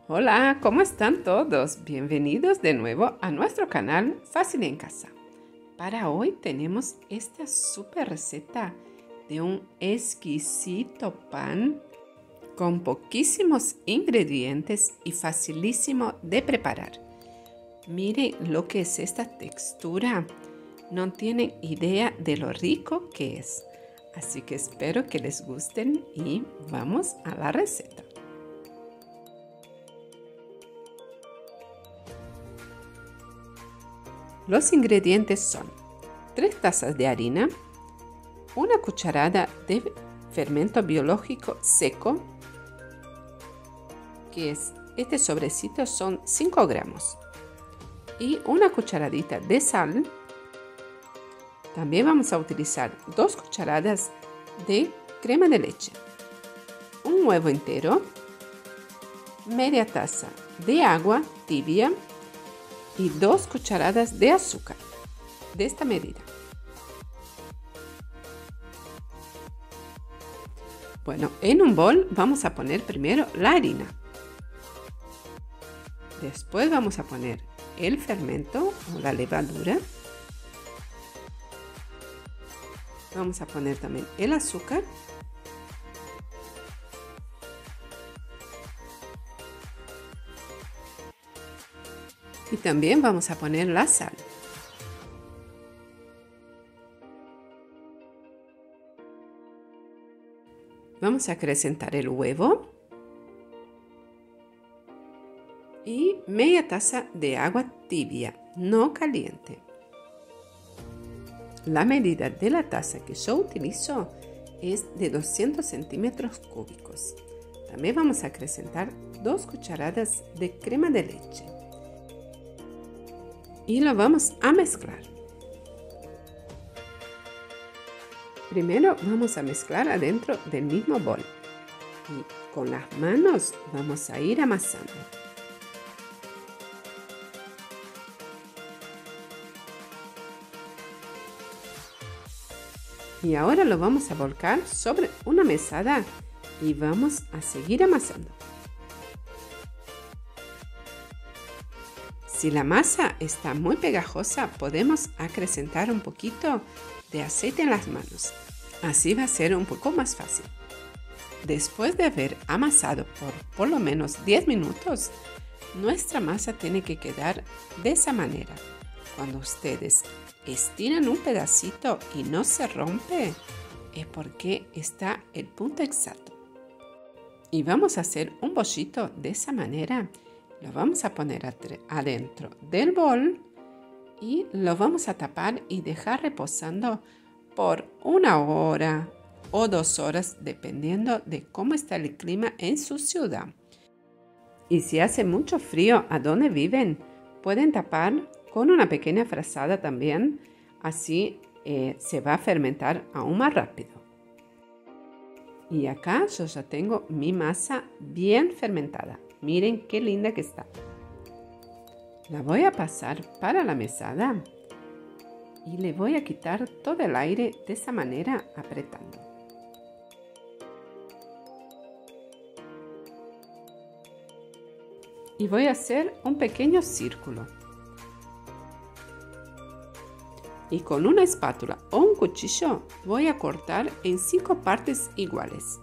Hola, ¿cómo están todos? Bienvenidos de nuevo a nuestro canal Fácil en Casa. Para hoy tenemos esta super receta de un exquisito pan con poquísimos ingredientes y facilísimo de preparar. Miren lo que es esta textura. No tienen idea de lo rico que es. Así que espero que les gusten y vamos a la receta. Los ingredientes son 3 tazas de harina, una cucharada de fermento biológico seco, que es este sobrecito son 5 gramos, y una cucharadita de sal. También vamos a utilizar 2 cucharadas de crema de leche, un huevo entero, media taza de agua tibia y 2 cucharadas de azúcar de esta medida. Bueno, en un bol vamos a poner primero la harina. Después vamos a poner el fermento o la levadura. Vamos a poner también el azúcar. Y también vamos a poner la sal. Vamos a acrecentar el huevo. Y media taza de agua tibia, no caliente. La medida de la taza que yo utilizo es de 200 centímetros cúbicos. También vamos a acrecentar 2 cucharadas de crema de leche. Y lo vamos a mezclar. Primero vamos a mezclar adentro del mismo bol. Y con las manos vamos a ir amasando. Y ahora lo vamos a volcar sobre una mesada y vamos a seguir amasando. Si la masa está muy pegajosa, podemos acrecentar un poquito de aceite en las manos. Así va a ser un poco más fácil. Después de haber amasado por lo menos 10 minutos, nuestra masa tiene que quedar de esa manera. Cuando ustedes estiran un pedacito y no se rompe, es porque está el punto exacto. Y vamos a hacer un bollito de esa manera. Lo vamos a poner adentro del bol y lo vamos a tapar y dejar reposando por 1 hora o 2 horas, dependiendo de cómo está el clima en su ciudad. Y si hace mucho frío a donde viven, pueden tapar con una pequeña frazada también, así se va a fermentar aún más rápido. Y acá yo ya tengo mi masa bien fermentada. Miren qué linda que está. La voy a pasar para la mesada y le voy a quitar todo el aire de esa manera apretando. Y voy a hacer un pequeño círculo. Y con una espátula o un cuchillo voy a cortar en 5 partes iguales.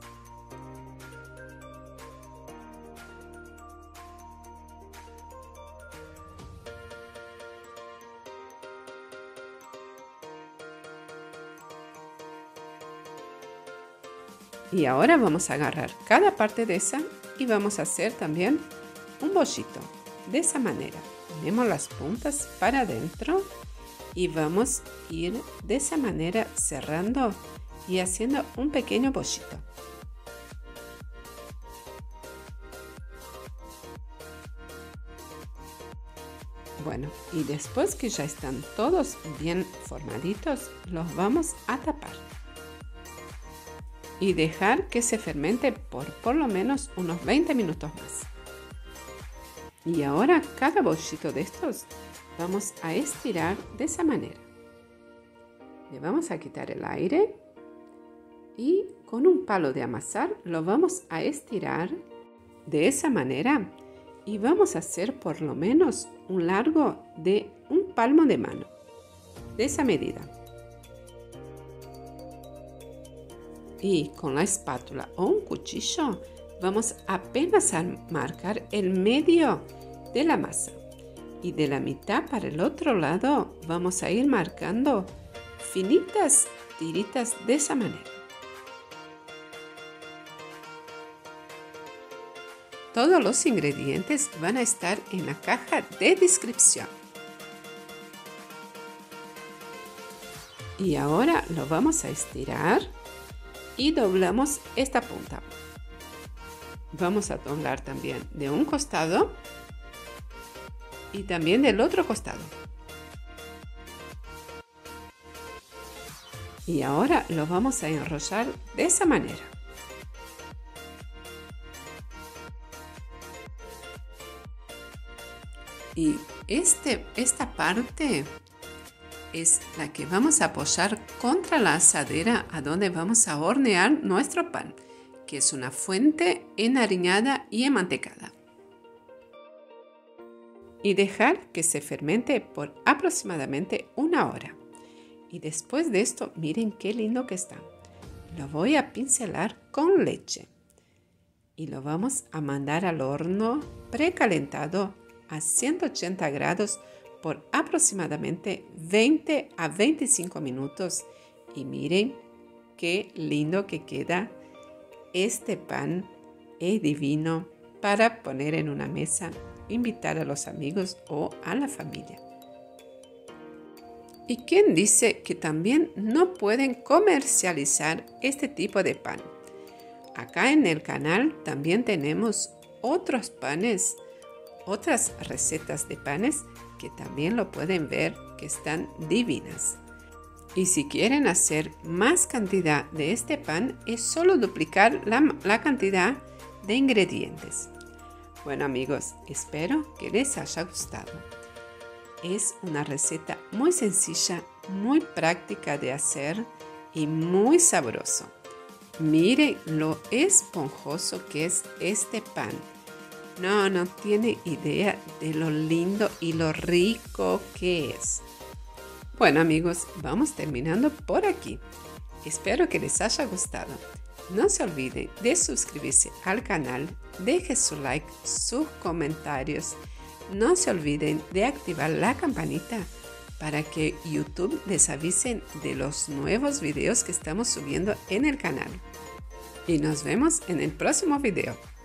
Y ahora vamos a agarrar cada parte de esa y vamos a hacer también un bollito. De esa manera, ponemos las puntas para adentro y vamos a ir de esa manera cerrando y haciendo un pequeño bollito. Bueno, y después que ya están todos bien formaditos, los vamos a tapar. Y dejar que se fermente por lo menos unos 20 minutos más. Y ahora cada bollito de estos vamos a estirar de esa manera. Le vamos a quitar el aire y con un palo de amasar lo vamos a estirar de esa manera y vamos a hacer por lo menos un largo de un palmo de mano, de esa medida. Y con la espátula o un cuchillo vamos apenas a marcar el medio de la masa. Y de la mitad para el otro lado vamos a ir marcando finitas tiritas de esa manera. Todos los ingredientes van a estar en la caja de descripción. Y ahora lo vamos a estirar y doblamos esta punta. Vamos a doblar también de un costado y también del otro costado. Y ahora lo vamos a enrollar de esa manera. Y esta parte es la que vamos a apoyar contra la asadera a donde vamos a hornear nuestro pan, que es una fuente enhariñada y enmantecada. Y dejar que se fermente por aproximadamente 1 hora. Y después de esto, miren qué lindo que está. Lo voy a pincelar con leche. Y lo vamos a mandar al horno precalentado a 180 grados por aproximadamente 20 a 25 minutos. Y miren qué lindo que queda. Este pan es divino para poner en una mesa, invitar a los amigos o a la familia. ¿Y quién dice que también no pueden comercializar este tipo de pan? Acá en el canal también tenemos otros panes, otras recetas de panes que también lo pueden ver, que están divinas. Y si quieren hacer más cantidad de este pan, es solo duplicar la cantidad de ingredientes. Bueno amigos, espero que les haya gustado. Es una receta muy sencilla, muy práctica de hacer y muy sabroso. Miren lo esponjoso que es este pan. No tiene idea de lo lindo y lo rico que es. Bueno amigos, vamos terminando por aquí. Espero que les haya gustado. No se olviden de suscribirse al canal, deje su like, sus comentarios. No se olviden de activar la campanita para que YouTube les avise de los nuevos videos que estamos subiendo en el canal. Y nos vemos en el próximo video.